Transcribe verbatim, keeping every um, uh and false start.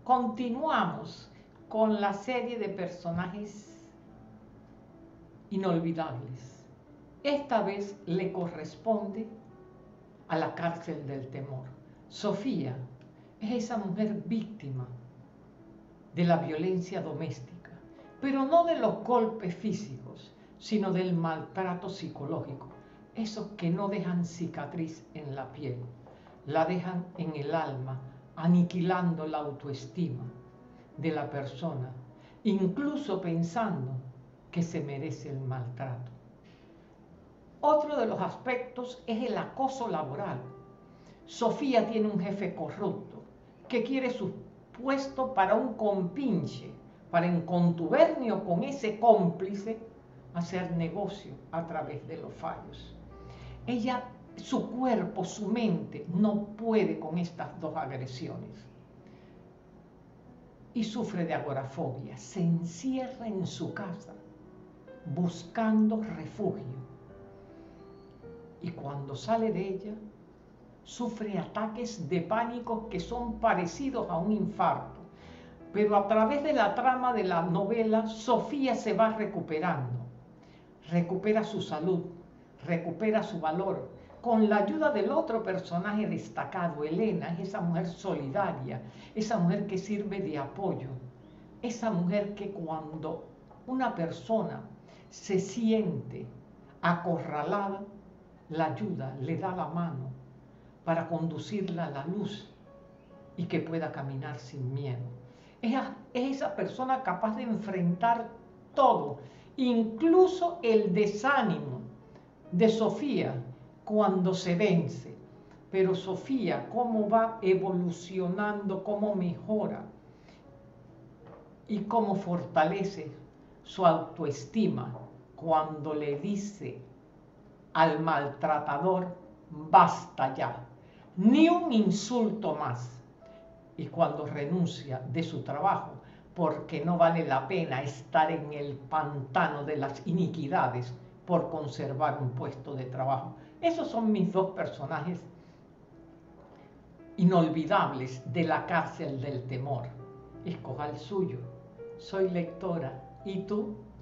continuamos con la serie de personajes inolvidables. Esta vez le corresponde a la cárcel del temor. Sofía es esa mujer víctima de la violencia doméstica, pero no de los golpes físicos, sino del maltrato psicológico, esos que no dejan cicatriz en la piel, la dejan en el alma, aniquilando la autoestima de la persona, incluso pensando que se merece el maltrato. Otro de los aspectos es el acoso laboral. Sofía tiene un jefe corrupto que quiere su puesto para un compinche, para en contubernio con ese cómplice hacer negocio a través de los fallos. Ella, su cuerpo, su mente no puede con estas dos agresiones y sufre de agorafobia. Se encierra en su casa buscando refugio y cuando sale de ella sufre ataques de pánico que son parecidos a un infarto. Pero a través de la trama de la novela, Sofía se va recuperando. Recupera su salud, recupera su valor. Con la ayuda del otro personaje destacado, Elena, es esa mujer solidaria, esa mujer que sirve de apoyo, esa mujer que cuando una persona se siente acorralada, la ayuda, le da la mano para conducirla a la luz y que pueda caminar sin miedo. Es esa persona capaz de enfrentar todo, incluso el desánimo de Sofía cuando se vence. Pero Sofía, cómo va evolucionando, cómo mejora y cómo fortalece su autoestima cuando le dice al maltratador: basta ya, ni un insulto más. Y cuando renuncia de su trabajo, porque no vale la pena estar en el pantano de las iniquidades por conservar un puesto de trabajo. Esos son mis dos personajes inolvidables de la cárcel del temor. Escoja el suyo. Soy lectora. ¿Y tú?